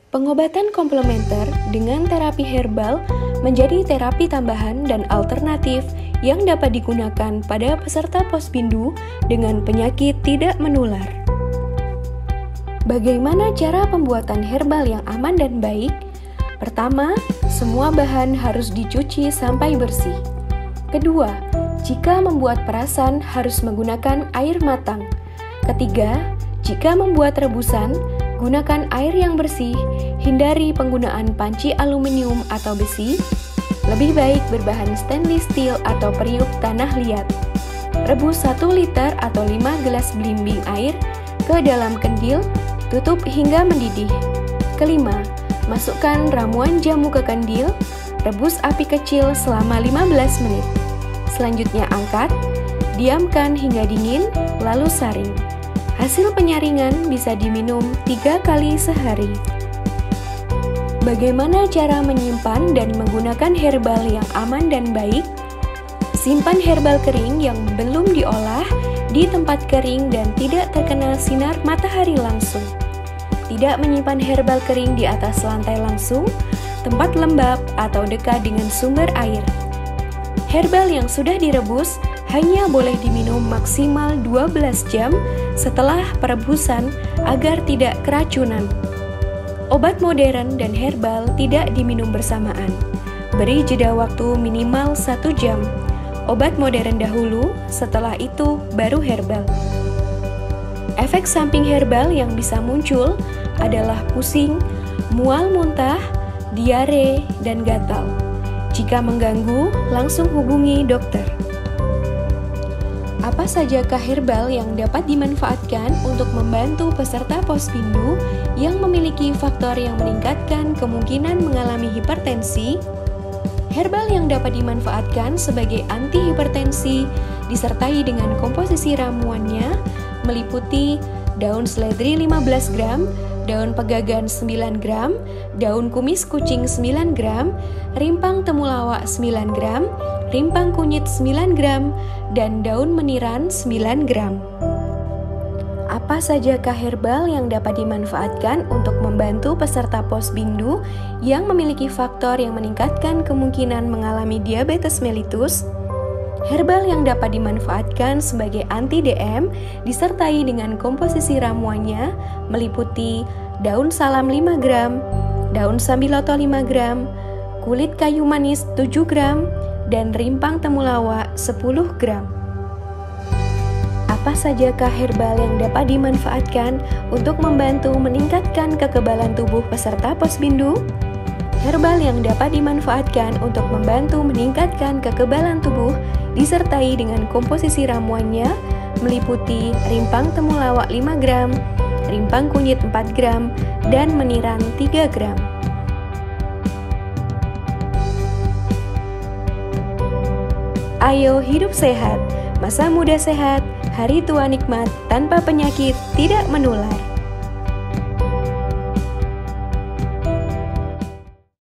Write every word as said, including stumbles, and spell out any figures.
Pengobatan komplementer dengan terapi herbal menjadi terapi tambahan dan alternatif yang dapat digunakan pada peserta posbindu dengan penyakit tidak menular. Bagaimana cara pembuatan herbal yang aman dan baik? Pertama, semua bahan harus dicuci sampai bersih. Kedua, jika membuat perasan harus menggunakan air matang. Ketiga, jika membuat rebusan, gunakan air yang bersih, hindari penggunaan panci aluminium atau besi. Lebih baik berbahan stainless steel atau periuk tanah liat. Rebus satu liter atau lima gelas belimbing air ke dalam kendil, tutup hingga mendidih. Kelima, masukkan ramuan jamu ke kendil, rebus api kecil selama lima belas menit. Selanjutnya angkat, diamkan hingga dingin, lalu saring. Hasil penyaringan bisa diminum tiga kali sehari. Bagaimana cara menyimpan dan menggunakan herbal yang aman dan baik? Simpan herbal kering yang belum diolah di tempat kering dan tidak terkena sinar matahari langsung. Tidak menyimpan herbal kering di atas lantai langsung, tempat lembab, atau dekat dengan sumber air. Herbal yang sudah direbus hanya boleh diminum maksimal dua belas jam setelah perebusan agar tidak keracunan. Obat modern dan herbal tidak diminum bersamaan. Beri jeda waktu minimal satu jam. Obat modern dahulu, setelah itu baru herbal. Efek samping herbal yang bisa muncul adalah pusing, mual muntah, diare, dan gatal. Jika mengganggu, langsung hubungi dokter. Apa sajakah herbal yang dapat dimanfaatkan untuk membantu peserta posbindu yang memiliki faktor yang meningkatkan kemungkinan mengalami hipertensi? Herbal yang dapat dimanfaatkan sebagai anti hipertensi disertai dengan komposisi ramuannya meliputi daun seledri lima belas gram, daun pegagan sembilan gram, daun kumis kucing sembilan gram, rimpang temulawak sembilan gram, rimpang kunyit sembilan gram, dan daun meniran sembilan gram. Apa sajakah herbal yang dapat dimanfaatkan untuk membantu peserta posbindu yang memiliki faktor yang meningkatkan kemungkinan mengalami diabetes mellitus? Herbal yang dapat dimanfaatkan sebagai anti-D M disertai dengan komposisi ramuannya meliputi daun salam lima gram, daun sambiloto lima gram, kulit kayu manis tujuh gram, dan rimpang temulawak sepuluh gram. Apa sajakah herbal yang dapat dimanfaatkan untuk membantu meningkatkan kekebalan tubuh peserta posbindu? Herbal yang dapat dimanfaatkan untuk membantu meningkatkan kekebalan tubuh disertai dengan komposisi ramuannya meliputi rimpang temulawak lima gram, rimpang kunyit empat gram, dan meniran tiga gram. Ayo hidup sehat, masa muda sehat, hari tua nikmat tanpa penyakit tidak menular.